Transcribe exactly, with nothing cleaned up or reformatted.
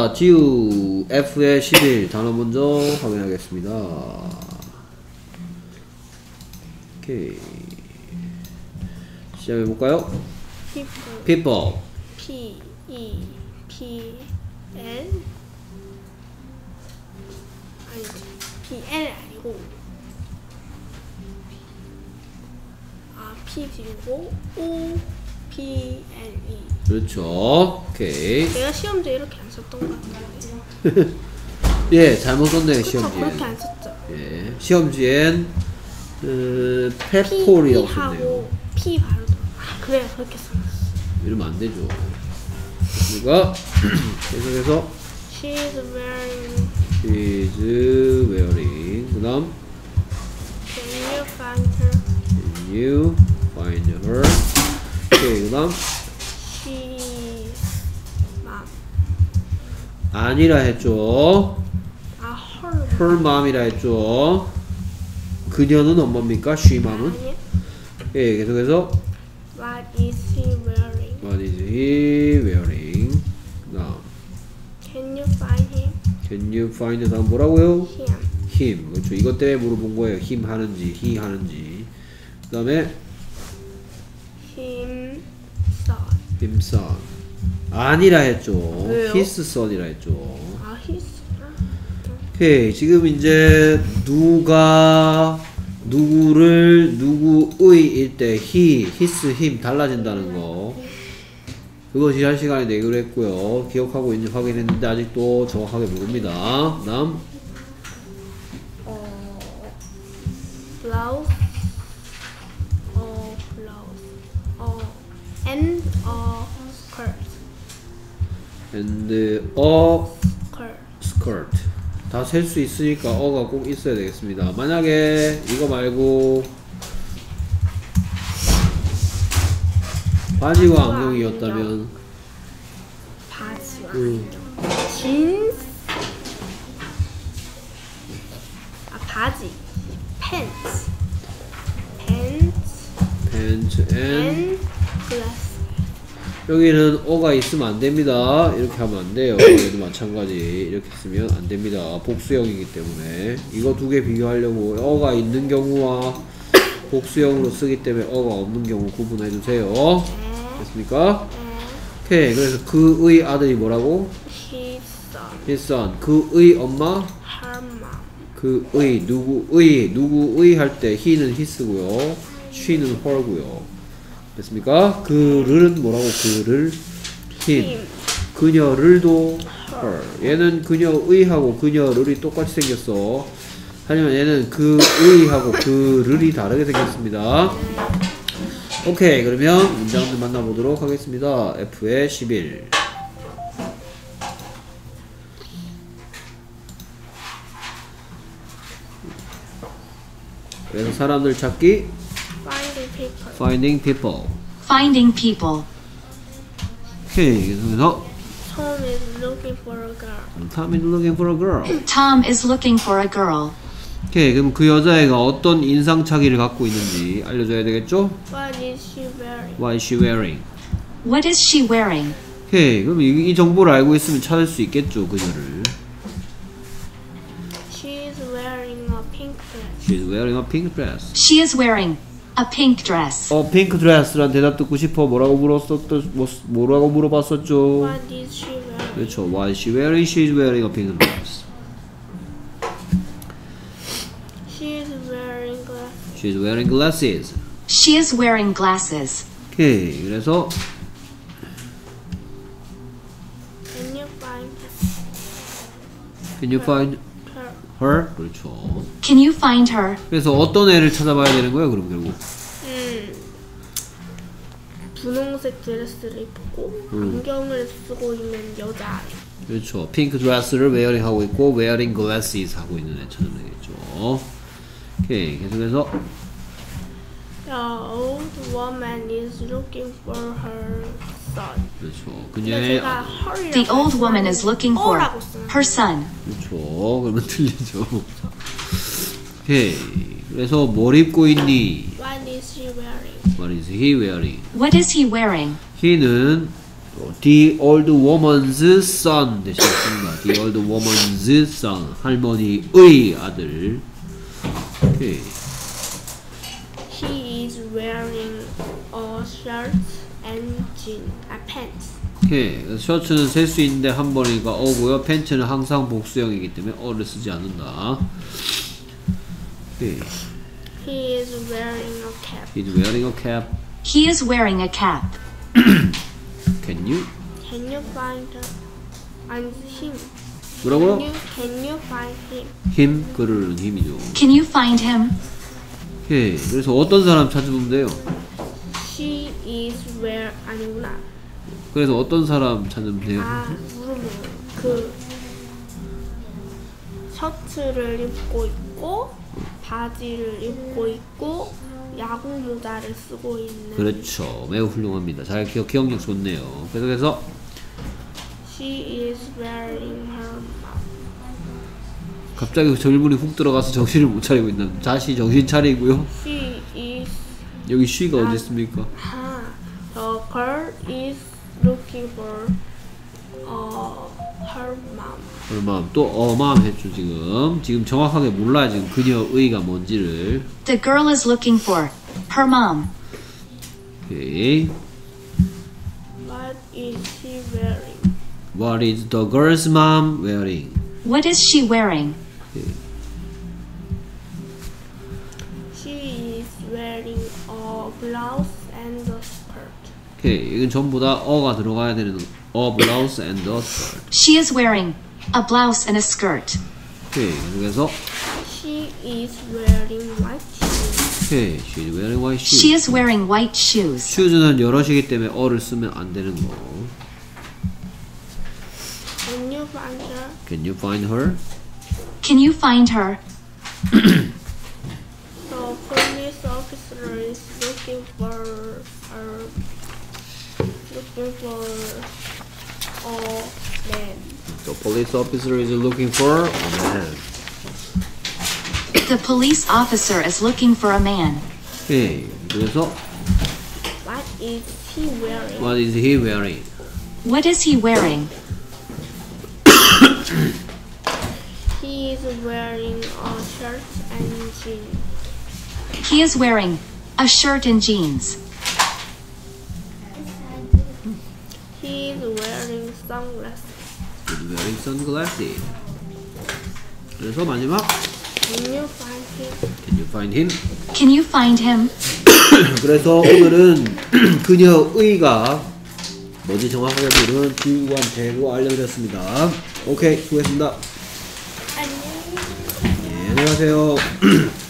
자, 지우 F의 십일 단어 먼저 확인하겠습니다. 오케이. 시작해볼까요? people. people. P E P L 아니 P L 아니고 아 P 뒤고 O P L E. 그렇죠. 오케이. 내가 시험지에 이렇게 안 썼던 것 같은데. 예, 잘못 썼네요, 그쵸, 그렇게 시험지엔. 안 썼죠. 예, 시험지엔 그 P 페폴이라고 썼네요. 하고 P 바로 들어. 아 그래 그렇게 써놨어. 이러면 안 되죠. 그러니까 계속해서 She's wearing. is wearing. 그다음 Can you find her? can you find her? 오케이, 그다음 She. 맘. 아니라 했죠. 아 her. her mom이라 했죠. 그녀는 엄마입니까? she mom은? 아니야. 예, 계속해서 What is he wearing? what is he wearing? 그다음 Can you find him? can you find 다음 뭐라고요? Him. him. 그렇죠. 이것 때문에 물어본 거예요. him 하는지 he 하는지. 그다음에 Him. Son. himson. 아니라 했죠. 왜요? his son이라 했죠. 아 his. 오케이. 지금 이제 누가 누구를 누구의일 때 he, his, him 달라진다는 거. 그거 지난 시간에 내기로 했고요. 기억하고 있는지 확인했는데 아직도 정확하게 모릅니다. 다음 어. Blouse. 어 blouse. 어. And a skirt. and a Skirt. skirt. 다 셀 수 있으니까 어가 꼭 있어야 되겠습니다. 만약에 이거 말고 바지와 안경이었다면 바지와 음. 안경. 진스. 아 바지. 팬츠. 팬츠. pants and and glass. 여기는 어가 있으면 안 됩니다. 이렇게 하면 안 돼요. 여기도 마찬가지. 이렇게 쓰면 안 됩니다. 복수형이기 때문에 이거 두 개 비교하려고 어가 있는 경우와 복수형으로 쓰기 때문에 어가 없는 경우 구분해 주세요. 네. 됐습니까? 네. 오케이. 그래서 그의 아들이 뭐라고? His son. his son. 그의 엄마? Her mom. 그의 누구의 누구의 할 때 he는 his고요. she는 her고요. 됐습니까? 그를은 뭐라고? 그를 him. Him. 그녀를도 her. 얘는 그녀의하고 그녀를이 똑같이 생겼어. 하지만 얘는 그의하고 그를이 다르게 생겼습니다. 오케이. 그러면 문장들 만나보도록 하겠습니다. F의 십일. 그래서 사람들 찾기 Finding people. finding people. Finding people. 오케이. 그래서 Tom is looking for a girl. Tom is looking for a girl. Tom is looking for a girl. 오케이. 그럼 그 여자애가 어떤 인상착의를 갖고 있는지 알려줘야 되겠죠? What is she wearing? What is she wearing? What is she wearing? 오케이. 그럼 이, 이 정보를 알고 있으면 찾을 수 있겠죠, 그녀를. She is wearing a pink dress. She's wearing a pink dress. She is wearing a pink dress. 어, 핑크 드레스란 대답 듣고 싶어. 뭐라고 물었었죠? 뭐, 뭐라고 물어봤었죠? What is she wearing? 그렇죠. What is she wearing? She's wearing a pink dress. She is wearing glasses. She's wearing glasses. She is wearing glasses. 오케이. 그래서 Can you find Can you find her? her? 그렇죠. Can you find her? 그래서 어떤 애를 찾아봐야 되는 거예요, 그럼 결국? 음. 분홍색 드레스를 입고 음. 안경을 쓰고 있는 여자. 그렇죠. 핑크 드레스를 wearing 하고 있고 wearing glasses 하고 있는 애 찾으면 되겠죠. 오케이. 계속해서 The old woman is looking for her son. 그렇죠. 근데 그녀의 제가 her이라고 The old woman is looking for 어라고 써요. her son. 그렇죠. 그러면 틀리죠. 오케이. 그래서 뭘 입고 있니? What is she wearing? What is he wearing? What is he wearing? he는 The old woman's son 대신했습니다. The old woman's son. 할머니의 아들. 오케이. He is wearing a shirt and jeans, a pants. 오케이. 셔츠는 셀 수 있는데 한 번이니까 어고요. 팬츠는 항상 복수형이기 때문에 어를 쓰지 않는다. 오케이. He is wearing a cap. He's wearing a cap. He is wearing a cap. Can you? Can you find and him? 뭐라고요? Can you, can you find him? 힘, 그를 힘이죠. Can you find him? 오케이. 그래서 어떤 사람 찾으면 돼요? She is where 아니구나. 그래서 어떤 사람 찾으면 돼요? 아 물으면 그 셔츠를 입고 있고 바지를 입고 있고 야구 모자를 쓰고 있는. 그렇죠. 매우 훌륭합니다. 잘 기억, 기억력 좋네요. 그래서 She is wearing her mouth. 갑자기 절분이 훅 들어가서 정신을 못 차리고 있는. 다시 정신 차리고요. She is. 여기 she가 어디 있습니까? 아, the girl is looking for uh, her mom. 얼마 또 어마음 했죠 지금. 지금 정확하게 몰라요 지금 그녀의가 뭔지를. The girl is looking for her mom. 오케이. What is she wearing? What is the girl's mom wearing? What is she wearing? 오케이. She is wearing a blouse and a skirt. 오케이. 이건 전부 다 어가 들어가야 되는 a blouse and a skirt. She is wearing a blouse and a skirt. 오케이. 그래서 She is wearing white shoes. 오케이. She's wearing white shoes. She is wearing white shoes. shoes는 여럿이기 때문에 어를 쓰면 안 되는 거. Can you find her? Can you find her? Can you find her? The police officer is looking for her. Looking for a man. The police officer is looking for a man. The police officer is looking for a man. 오케이. 그래서 What is he wearing? what is he wearing? What is he wearing? He is wearing a shirt and jeans. He is wearing a shirt and jeans. He is wearing sunglasses. He's wearing sunglasses. 그래서 마지막 Can you find him? Can you find him? Can you find him? 그래서 오늘은 그녀의가 뭔지 정확하게 모르는 지우한테로 알려드렸습니다. 오케이, 수고했습니다. 안녕. 네, 안녕하세요.